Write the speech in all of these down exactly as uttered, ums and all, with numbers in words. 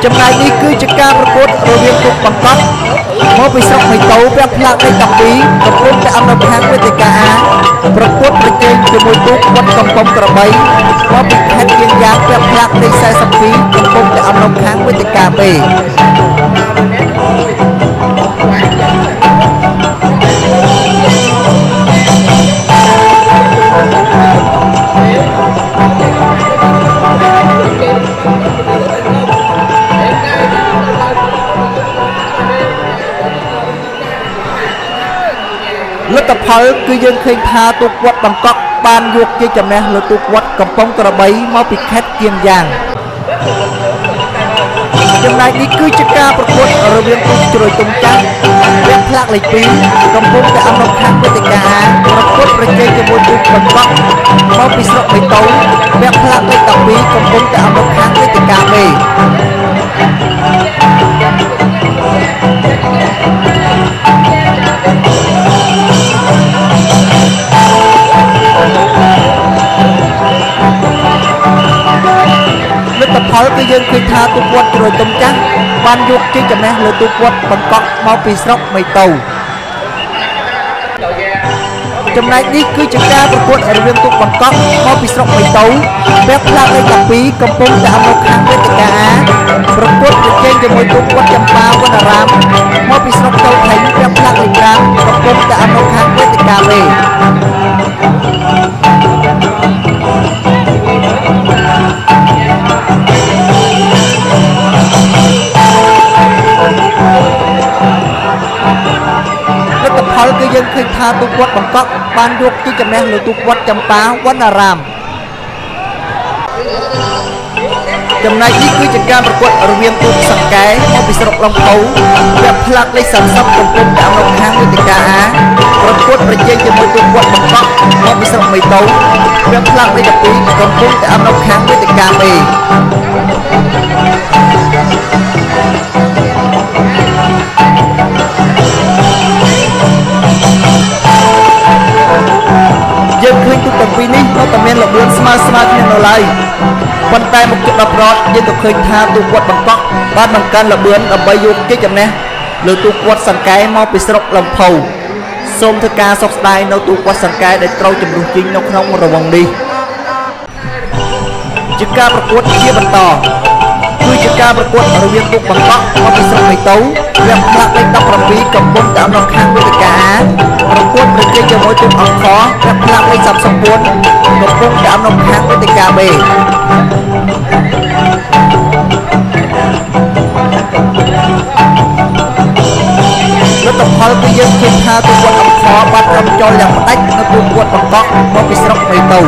ចំណែកនេះគឺជាការប្រកួតរវាងទូកបង្កក់មកពីស្រុកមីតូពាក់ផ្លាកលេខដប់ពីរកំពុងតែអំណត់ខាងវេទិកា A ប្រកួតប្រជែងជាមួយទូកវត្តកំពង់ក្របីមកពីខេត្តជាងយ៉ាងពាក់ផ្លាកលេខสี่สิบពីរកំពុងតែអំណត់ខាងវេទិកា B លទ្ធផលគឺយើងឃើញថាទូកវត្តបង្កក់បានយកជ័យជំនះលើទូកវត្តកំពង់ក្របីមកពីខេត្តគៀងយ៉ាងចំណែកនេះគឺជាការប្រកួតរវាងទូកជ្រោយទុំចាស់ពាក់ផ្លាកលេខពីរកំពុងតែអំណត់ខាងវេទិកា A ប្រកួតប្រជែងជាមួយទូកបង្កក់មកពីស្រុកមីតូពាក់ផ្លាកលេខដប់ពីរកំពុងតែអំណត់ខាងវេទិកា B លទ្ធផលគឺយើងឃើញថាទូកវត្តជ្រោយទុំចាស់បានយកជ័យជំនះលើទូកវត្តបង្កក់មកពីស្រុកមីតូចំណែកនេះគឺជាការប្រកួតរវាងទូកបង្កក់មកពីស្រុកមីតូពាក់ផ្លាកលេខដប់ពីរកំពុងតែអំណត់ខាងវេទិកា A ប្រកួតប្រជែងជាមួយទូកវត្តចម្ប៉ាវណ្ណរាមមកពីស្រុកចូលថៃពាក់ផ្លាកលេខប្រាំកំពុងតែអំណត់ខាងវេទិកា B ផលគឺយើងឃើញថាទូកវត្តបង្កក់បានយកជ័យជំនះលើទូកវត្តចម្ប៉ាវណ្ណរាមចំណែកនេះគឺជាការប្រកួតរវាងទូកសង្កែមកពីស្រុកឡុងកូពាក់ផ្លាកលេខសាមសិបកំពុងតែអំណត់ខាងវេទិកា A ប្រកួតប្រជែងជាមួយទូកវត្តបង្កក់មកពីស្រុកមីតូពាក់ផ្លាកលេខដប់ពីរកំពុងតែអំណត់ខាងវេទិកា B យើងឃើញទូកទាំងពីរនេះនៅតែមានល្បឿនស្មើស្មើគ្នានៅឡើយប៉ុន្តែមកជិតដល់ប្រត់យើងក៏ឃើញថាទូកវត្តបង្កក់បានបង្កើនល្បឿនដើម្បីយកជ័យជំនះលើទូកវត្តសង្កែមកពីស្រុកលំភៅសូមធ្វើការសោកស្ដាយនៅទូកវត្តសង្កែដែលត្រូវជំរុះជិញនៅក្នុងរង្វង់នេះជាការប្រកួតជាបន្តគឺជាការប្រកួតរវាងទូកបង្កក់មកពីស្រុកមីតូពាក់ផ្លាកលេខដប់ប្រាំពីរកំពុងតែអំណត់ខាងវេទិកា A ប្រកួតប្រជែងជាមួយទូកអង្គរពាក់ផ្លាកលេខសាមសិបបួនកំពុងតែអំណត់ខាងវេទិកា B លទ្ធផលគឺយើងឃើញថាទូកវត្តអង្គរបានរំចូលយ៉ាងផ្ដាច់នៅទូកវត្តបង្កក់មកពីស្រុកមីតូ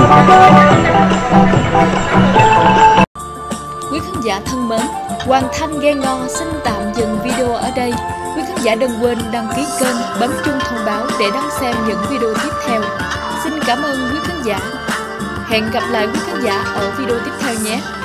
Quý khán giả thân mến, Hoàng Thanh Ghe Ngon xin tạm dừng video ở đây. Quý khán giả đừng quên đăng ký kênh, bấm chuông thông báo để đón xem những video tiếp theo. Xin cảm ơn quý khán giả. Hẹn gặp lại quý khán giả ở video tiếp theo nhé.